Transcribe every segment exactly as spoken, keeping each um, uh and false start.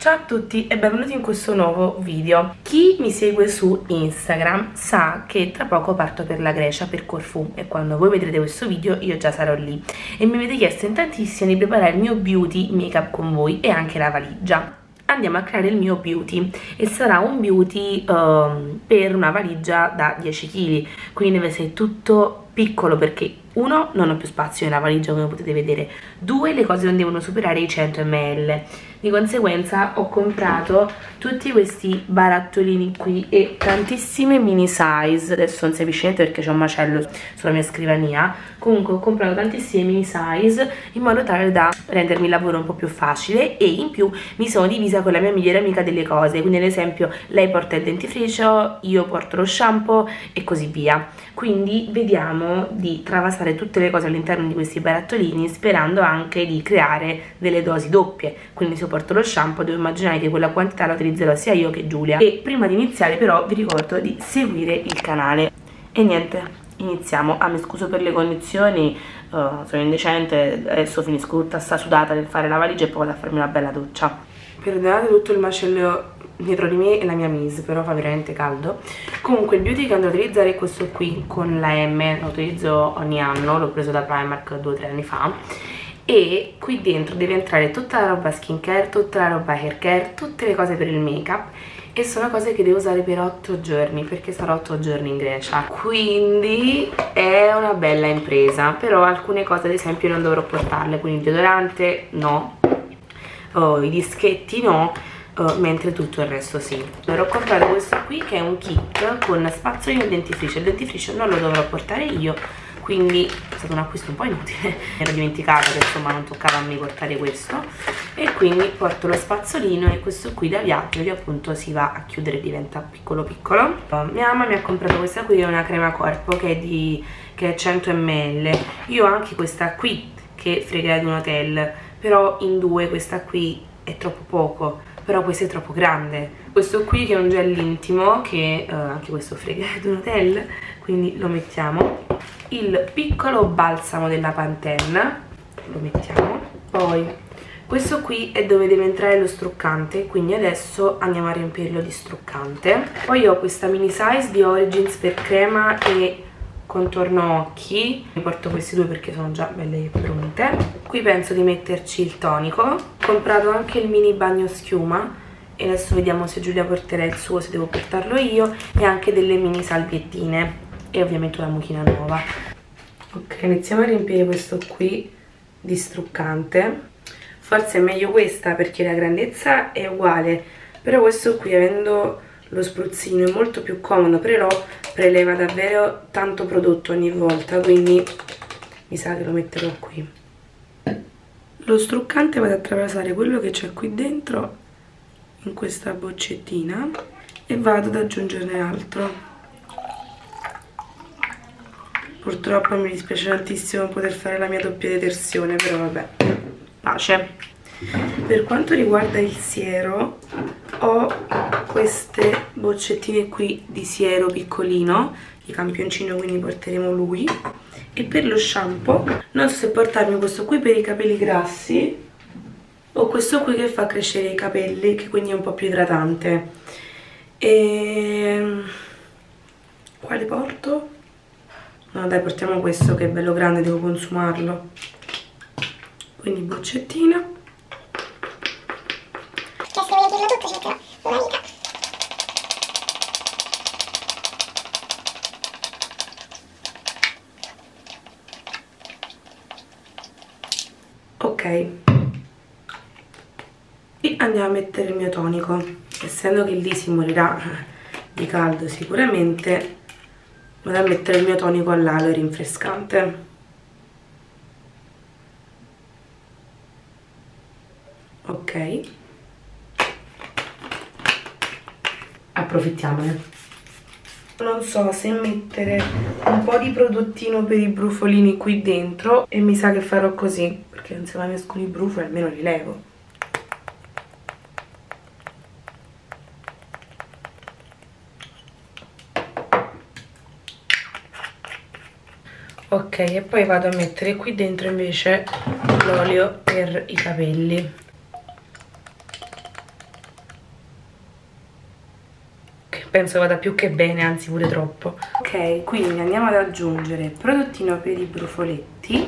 Ciao a tutti e benvenuti in questo nuovo video. Chi mi segue su Instagram sa che tra poco parto per la Grecia, per Corfù, e quando voi vedrete questo video io già sarò lì e mi avete chiesto in tantissimi di preparare il mio beauty make-up con voi e anche la valigia. Andiamo a creare il mio beauty e sarà un beauty um, per una valigia da dieci chili, quindi deve essere tutto piccolo perché uno, non ho più spazio nella valigia come potete vedere, due, le cose non devono superare i cento millilitri. Di conseguenza ho comprato tutti questi barattolini qui e tantissime mini size. Adesso non si capisce niente perché c'è un macello sulla mia scrivania. Comunque ho comprato tantissime mini size in modo tale da rendermi il lavoro un po' più facile, e in più mi sono divisa con la mia migliore amica delle cose, quindi ad esempio lei porta il dentifricio, io porto lo shampoo e così via. Quindi vediamo di travasare tutte le cose all'interno di questi barattolini, sperando anche di creare delle dosi doppie. Quindi se io porto lo shampoo devo immaginare che quella quantità la utilizzerò sia io che Giulia. E prima di iniziare però vi ricordo di seguire il canale. E niente, iniziamo. Ah, mi scuso per le condizioni, uh, sono indecente, adesso finisco tutta sta sudata nel fare la valigia e poi vado a farmi una bella doccia. Perdonate tutto il macello dietro di me e la mia mise, però fa veramente caldo. Comunque il beauty che andrò a utilizzare è questo qui con la M, lo utilizzo ogni anno, l'ho preso da Primark due o tre anni fa, e qui dentro deve entrare tutta la roba skincare, tutta la roba hair care, tutte le cose per il make up, e sono cose che devo usare per otto giorni perché sarò otto giorni in Grecia, quindi è una bella impresa. Però alcune cose ad esempio non dovrò portarle, quindi il deodorante no, oh, i dischetti no, Uh, mentre tutto il resto sì. Allora ho comprato questo qui che è un kit con spazzolino e dentifricio. Il dentifricio non lo dovrò portare io, quindi è stato un acquisto un po' inutile, mi ero dimenticata che insomma non toccava a me portare questo, e quindi porto lo spazzolino e questo qui da viaggio che appunto si va a chiudere e diventa piccolo piccolo. uh, mia mamma mi ha comprato questa qui, è una crema corpo che è di che è cento millilitri. Io ho anche questa qui che frega di un hotel, però in due questa qui è troppo poco, però questo è troppo grande. Questo qui che è un gel intimo, che uh, anche questo frega di un hotel, quindi lo mettiamo. Il piccolo balsamo della Pantene, lo mettiamo. Poi questo qui è dove deve entrare lo struccante, quindi adesso andiamo a riempirlo di struccante. Poi ho questa mini size di Origins per crema e contorno occhi, mi porto questi due perché sono già belle pronte. Qui penso di metterci il tonico. Ho comprato anche il mini bagno schiuma e adesso vediamo se Giulia porterà il suo, se devo portarlo io, e anche delle mini salviettine e ovviamente una mucchina nuova. Ok, iniziamo a riempire questo qui di struccante. Forse è meglio questa perché la grandezza è uguale, però questo qui, avendo lo spruzzino, è molto più comodo, però preleva davvero tanto prodotto ogni volta, quindi mi sa che lo metterò qui. Lo struccante vado a attraversare quello che c'è qui dentro in questa boccettina e vado ad aggiungerne altro. Purtroppo mi dispiace tantissimo poter fare la mia doppia detersione, però vabbè, pace. Per quanto riguarda il siero, ho queste boccettine qui di siero piccolino, di campioncino, quindi porteremo lui. E per lo shampoo non so se portarmi questo qui per i capelli grassi o questo qui che fa crescere i capelli, che quindi è un po' più idratante. E quale porto? No dai, portiamo questo che è bello grande, devo consumarlo. Quindi boccettina. Ok, e andiamo a mettere il mio tonico. Essendo che lì si morirà di caldo sicuramente, vado a mettere il mio tonico all'aloe rinfrescante. Ok, approfittiamone. Non so se mettere un po' di prodottino per i brufolini qui dentro, e mi sa che farò così perché non se mai escono i brufoli almeno li levo. Ok, e poi vado a mettere qui dentro invece l'olio per i capelli. penso vada più che bene, anzi pure troppo. Ok, quindi andiamo ad aggiungere prodottino per i brufoletti,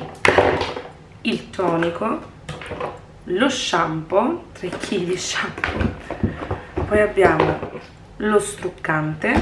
il tonico, lo shampoo, tre chili di shampoo, poi abbiamo lo struccante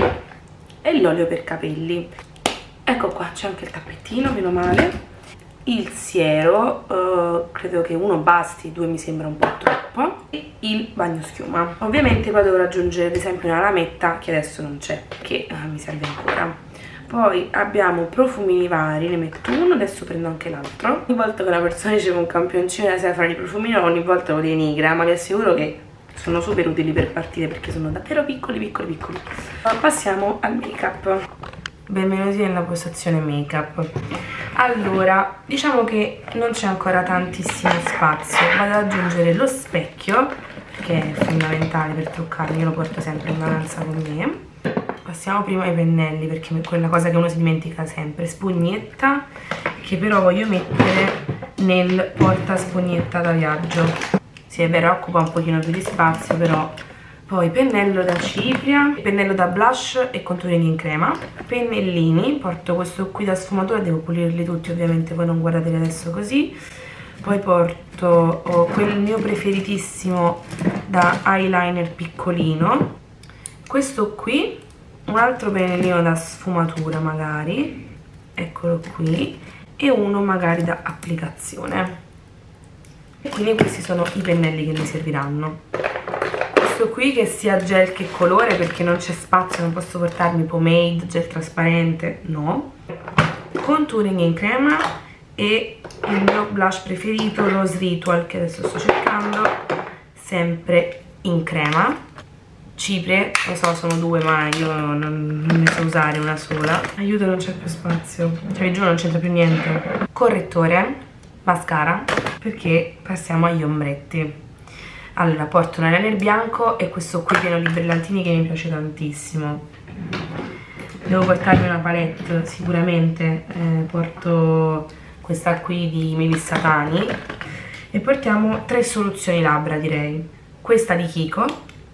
e l'olio per capelli. Ecco qua, c'è anche il tappettino, meno male. Il siero, uh, credo che uno basti, due mi sembra un po' troppo, e il bagnoschiuma. Ovviamente poi dovrò aggiungere ad esempio una lametta che adesso non c'è, che uh, mi serve ancora. Poi abbiamo profumini vari, ne metto uno, adesso prendo anche l'altro. Ogni volta che una persona riceve un campioncino da Sephora di profumino, ogni volta lo denigra, ma vi assicuro che sono super utili per partire perché sono davvero piccoli piccoli piccoli. Passiamo al make up. Benvenuti nella postazione make up. Allora, diciamo che non c'è ancora tantissimo spazio. Vado ad aggiungere lo specchio, che è fondamentale per truccarmi, io lo porto sempre in vacanza con me. Passiamo prima ai pennelli, perché è quella cosa che uno si dimentica sempre. Spugnetta, che però voglio mettere nel porta spugnetta da viaggio. Sì, è vero, occupa un pochino più di spazio, però. Poi pennello da cipria, pennello da blush e contouring in crema, pennellini, porto questo qui da sfumatura, devo pulirli tutti ovviamente, voi non guardateli adesso così. Poi porto oh, quel mio preferitissimo da eyeliner piccolino, questo qui, un altro pennellino da sfumatura magari, eccolo qui, e uno magari da applicazione. E quindi questi sono i pennelli che mi serviranno. Questo qui che sia gel che colore, perché non c'è spazio, non posso portarmi pomade, gel trasparente, no. Contouring in crema e il mio blush preferito, Rose Ritual, che adesso sto cercando, sempre in crema. Cipria, lo so, sono due, ma io non, non ne so usare una sola. Aiuto, non c'è più spazio, cioè vi giuro non c'entra più niente. Correttore, mascara, perché passiamo agli ombretti. Allora, porto un eyeliner bianco e questo qui pieno di brillantini che mi piace tantissimo. Devo portarmi una palette sicuramente, eh, porto questa qui di Melissa Tani e portiamo tre soluzioni labbra, direi. Questa di Kiko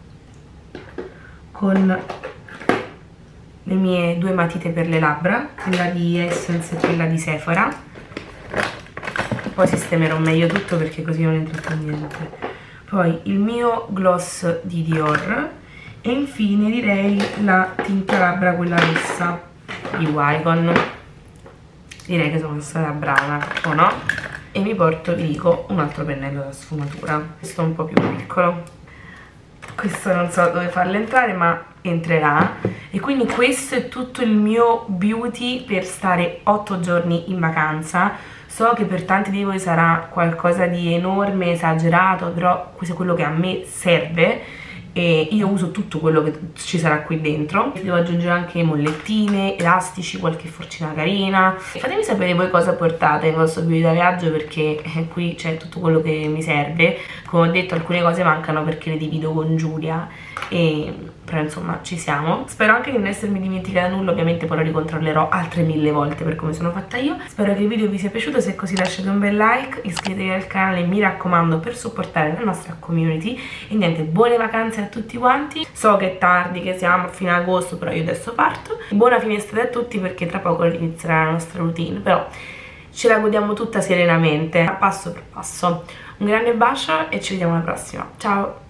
con le mie due matite per le labbra, quella di Essence e quella di Sephora. Poi sistemerò meglio tutto perché così non entra più niente. Poi il mio gloss di Dior e infine direi la tinta labbra, quella rossa di Wycon. Direi che sono stata brava, o no? E mi porto, vi dico, un altro pennello da sfumatura. Questo è un po' più piccolo. Questo non so dove farlo entrare, ma entrerà. E quindi questo è tutto il mio beauty per stare otto giorni in vacanza. So che per tanti di voi sarà qualcosa di enorme, esagerato, però questo è quello che a me serve e io uso tutto quello che ci sarà qui dentro. Devo aggiungere anche mollettine, elastici, qualche forcina carina. Fatemi sapere voi cosa portate nel vostro video da viaggio, perché eh, qui c'è tutto quello che mi serve. Come ho detto, alcune cose mancano perché le divido con Giulia, e però insomma ci siamo. Spero anche di non essermi dimenticata nulla, ovviamente poi lo ricontrollerò altre mille volte per come sono fatta io. Spero che il video vi sia piaciuto, se è così lasciate un bel like, iscrivetevi al canale, mi raccomando, per supportare la nostra community. E niente, buone vacanze a tutti quanti. So che è tardi, che siamo a fine agosto, però io adesso parto. Buona fine estate a tutti, perché tra poco inizierà la nostra routine, però ce la godiamo tutta serenamente, passo per passo. Un grande bacio e ci vediamo alla prossima, ciao!